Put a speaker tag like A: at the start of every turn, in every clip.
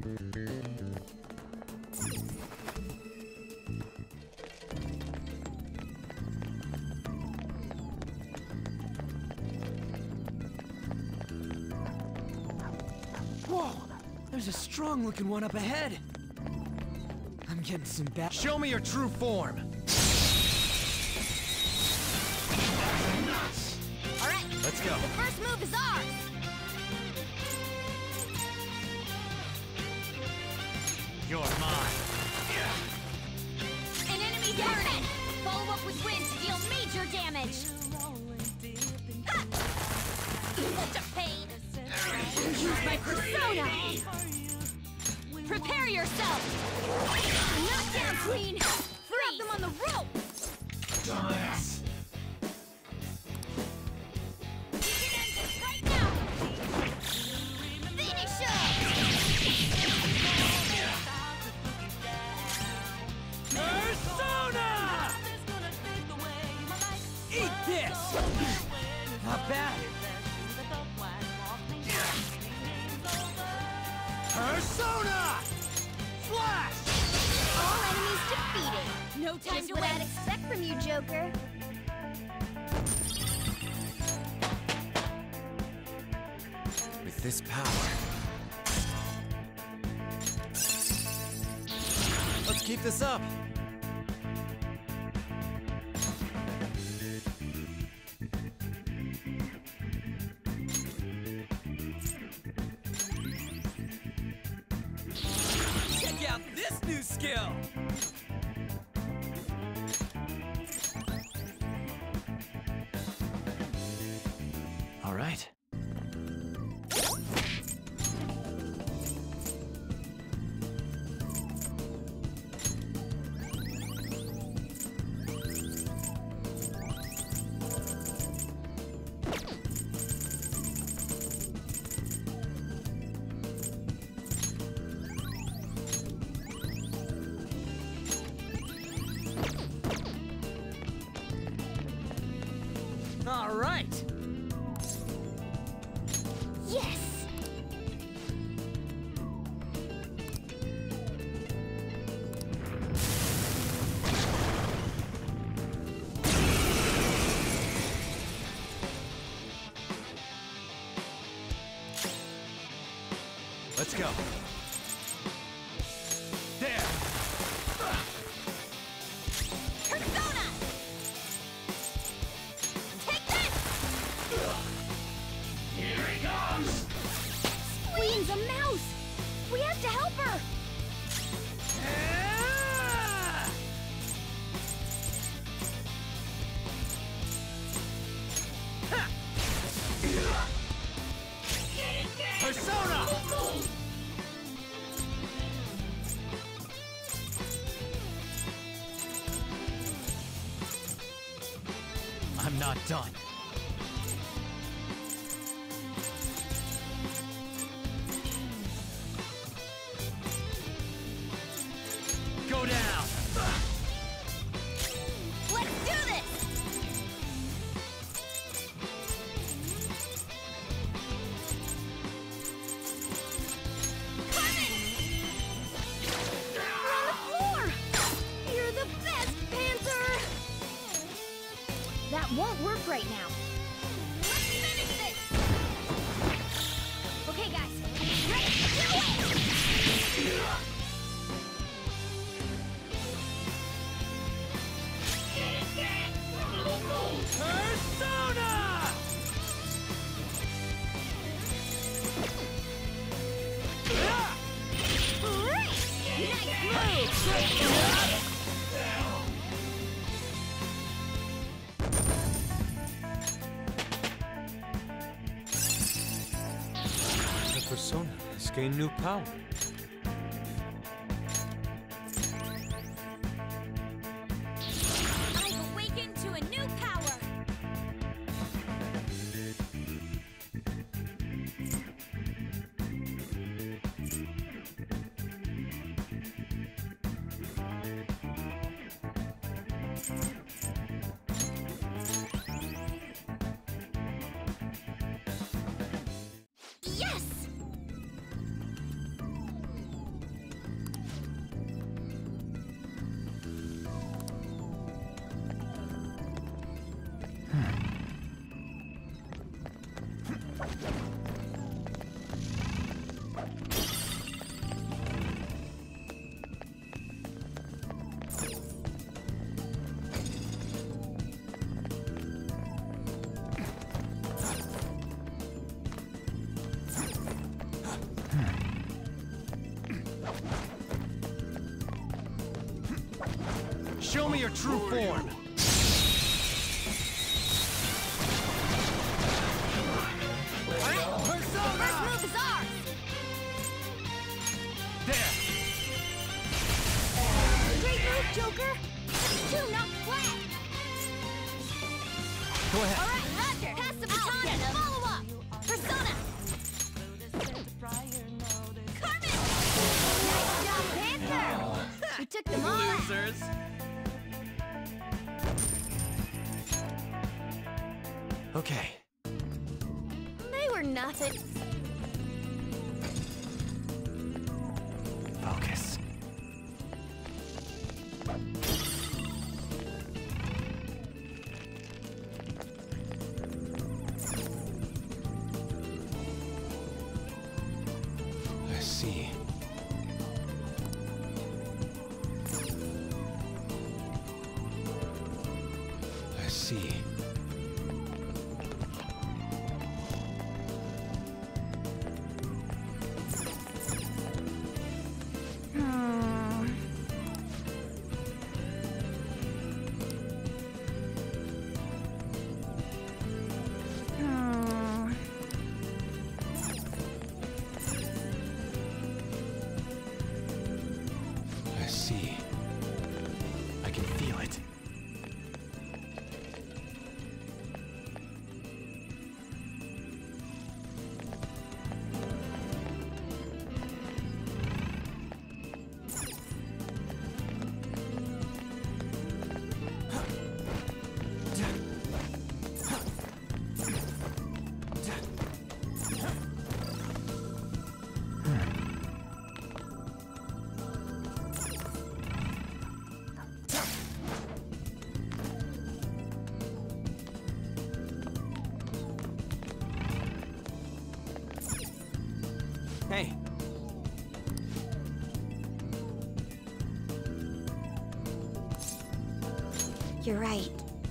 A: Whoa! There's a strong-looking one up ahead. I'm getting some bad.
B: Show me your true form.
C: All right.
B: Let's go.
C: The first move is ours.
B: You're mine.
C: An enemy down. Follow up with wind to deal major damage. Ha! Such a pain. Use my persona. Prepare yourself. Knock down, Queen. Grab them on the rope.
B: Dumbass.
C: You can end this right now. Finish
A: Persona! Eat this! Not bad. Persona! Flash!
C: all enemies defeated. No time to what I'd expect from you, Joker.
B: With this power. Let's keep this up.
A: Check out this new skill! All right. All right.
C: Yes!
B: Let's go. There.
C: Persona! Take this!
B: Here he comes.
C: Queen's a mouse! We have to help her!
B: Persona! I'm not done. Go down!
C: Let's do this! Carmen! We're on the floor! You're the best, Panther! That won't work right now. Let's finish this! Okay, guys. Let's do it!
A: Persona!
C: Nice move!
B: The Persona has gained new power.
C: I've awakened to a new power! Yes!
A: Show me your true form!
C: First move is ours!
A: There!
C: Great move, Joker! Two knocked flat!
A: Go ahead.
C: Alright, Roger! Pass the baton and follow up! Persona! Carmen! Nice job, Panther! We took them all out.
A: Losers! Okay.
C: They were nothing.
A: Focus. I see. I see. I see. I can feel it. Hey.
C: You're right.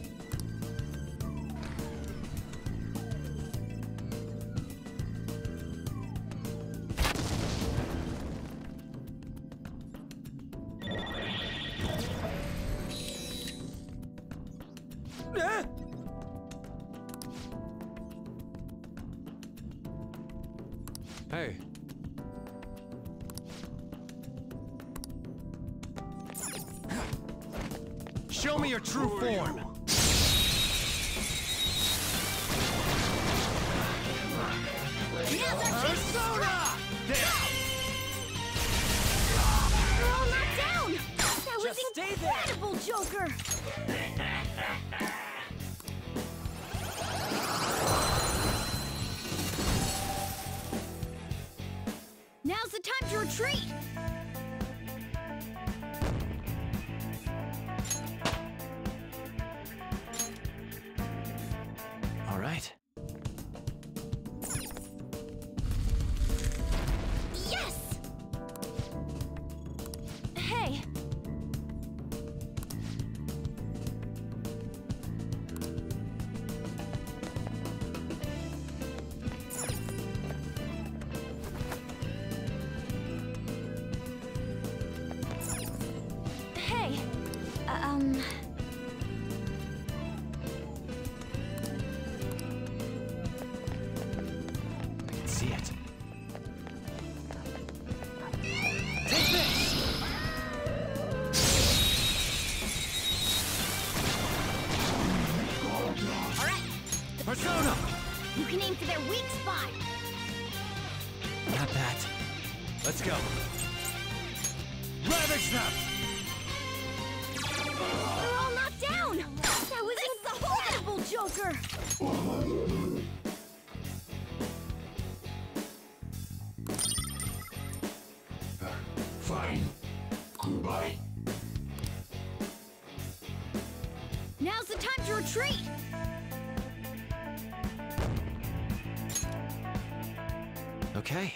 A: Ah!
B: Hey,
A: Show me your true form!
C: Now's our chance to strike!
A: There!
C: We're all knocked down! That was
A: Just stay there.
C: incredible, Joker! Now's the time to retreat!
A: All right.
C: Yes! Hey! Hey!
A: I can see it. Take this!
C: Alright!
A: Persona!
C: You can aim for their weak spot!
A: Not that. Let's go. Ravage them!
C: They're all knocked down! That was incredible, Joker!
D: Fine. Goodbye.
C: Now's the time to retreat!
A: Okay.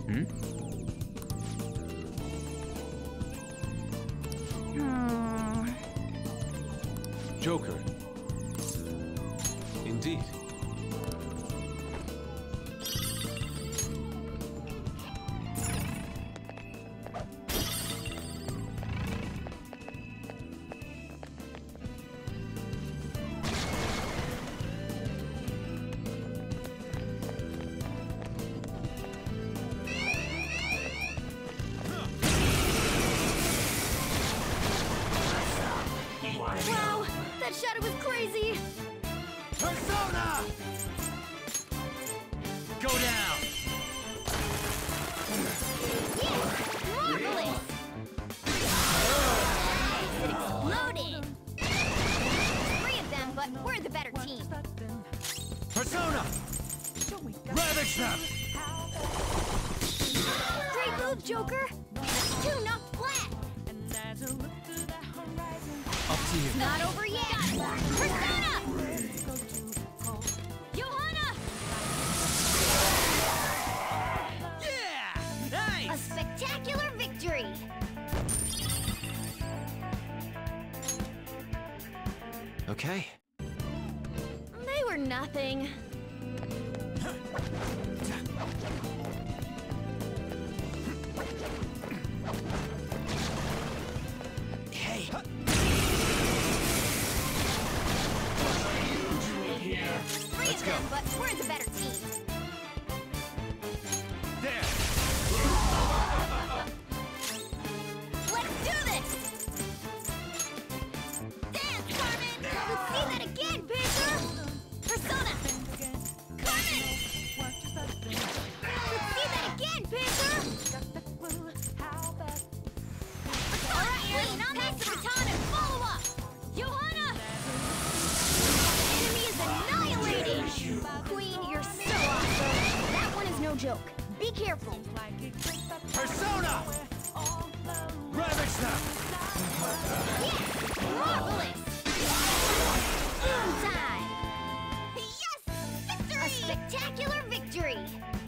B: Joker. Indeed.
C: Wow, that shadow was crazy.
A: Persona! Go down!
C: Yes, marvelous. It exploded. Three of them, but we're the better team.
A: Persona! Ravage them!
C: Great move, Joker. Two knocked flat.
A: Up to you.
C: Not over yet. Persona! Johanna!
A: Yeah!
C: A
A: Nice!
C: spectacular victory.
A: Okay.
C: They were nothing.
A: Hey!
C: Three of them, but we're the better team.
A: There!
C: Let's do this! Dance, Carmen! Let's see that again, Panther! Persona! Carmen! Let's see that again, Panther! Alright, Queen, pass the baton and follow up! Johanna! Enemy is annihilated! Queen, you're so awesome! That one is no joke. Be careful.
A: Persona! Ravage them!
C: Yes! Marvelous! Boom time! Yes! Victory! A spectacular victory!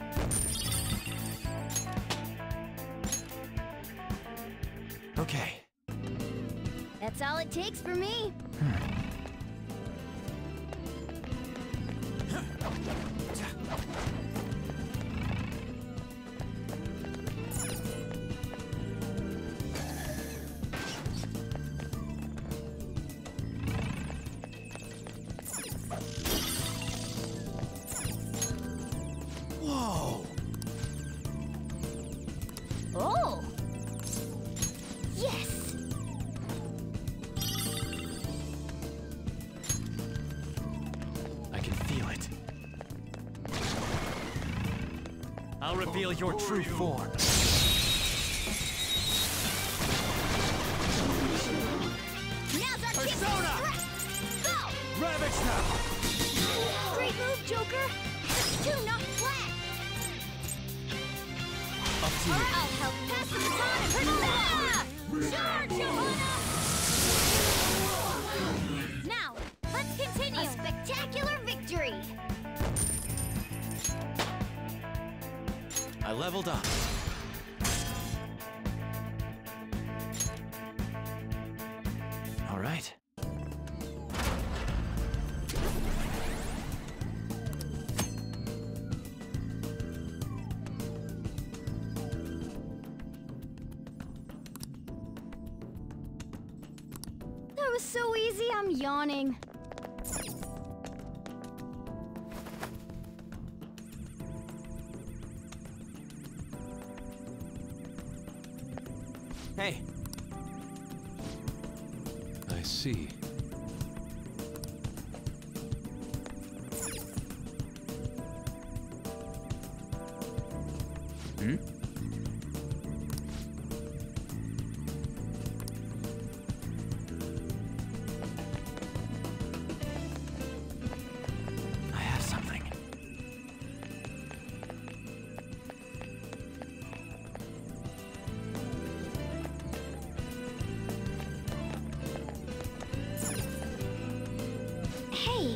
A: Okay.
C: That's all it takes for me.
A: Whoa!
C: Oh! Yes!
A: I can feel it. I'll reveal your true form.
C: Now's our chance to
A: Persona!
C: thrust! Go!
A: Ravage them!
C: Great move, Joker! That's two knocked flat!
A: Up to you.
C: I'll help pass the baton and Persona! Charge, Johanna! Now, let's continue! A spectacular victory!
A: I leveled up. All right.
C: That was so easy, I'm yawning.
A: Hey,
B: I see.
A: I have something.
C: Hey!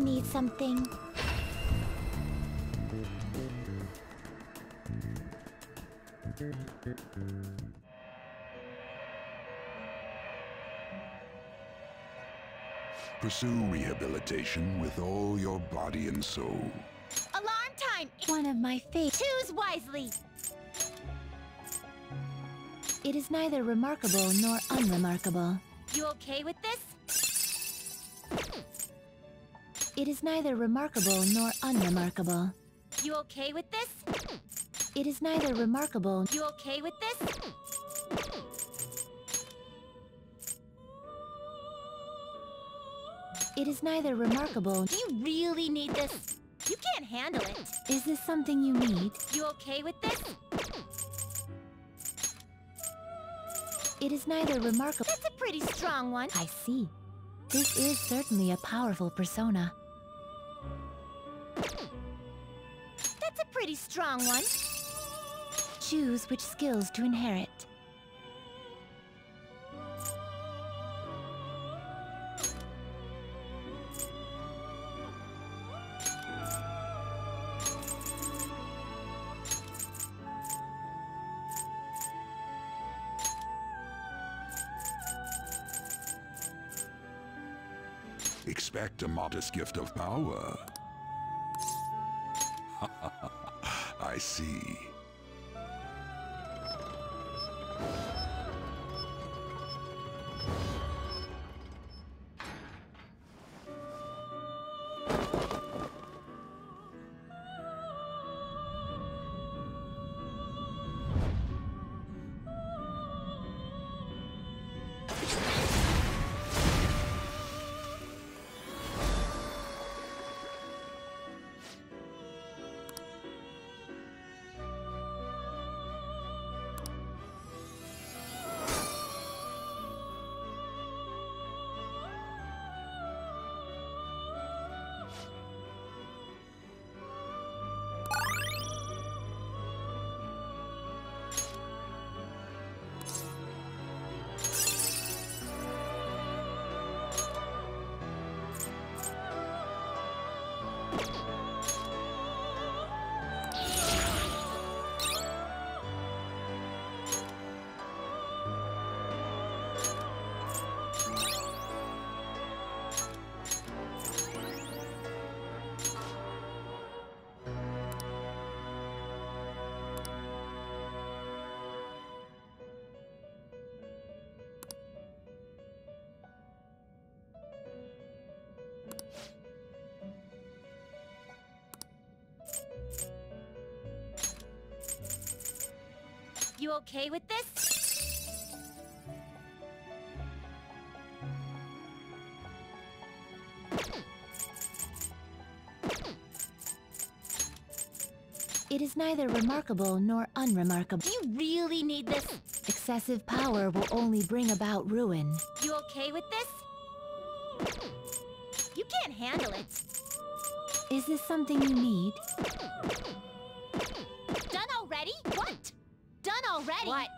C: need something?
D: Pursue rehabilitation with all your body and soul.
C: Alarm time! One of my favorites. Choose wisely! It is neither remarkable nor unremarkable. You okay with this? It is neither remarkable nor unremarkable. You okay with this? It is neither remarkable. You okay with this? It is neither remarkable. Do you really need this? You can't handle it. Is this something you need? You okay with this? It is neither remarkable. That's a pretty strong one. I see. This is certainly a powerful persona. That's a pretty strong one. Choose which skills to inherit.
D: Expect a modest gift of power. I see.
C: You okay with this? It is neither remarkable nor unremarkable. Do you really need this? Excessive power will only bring about ruin. You okay with this? You can't handle it. Is this something you need? Done already? What? Done already? What?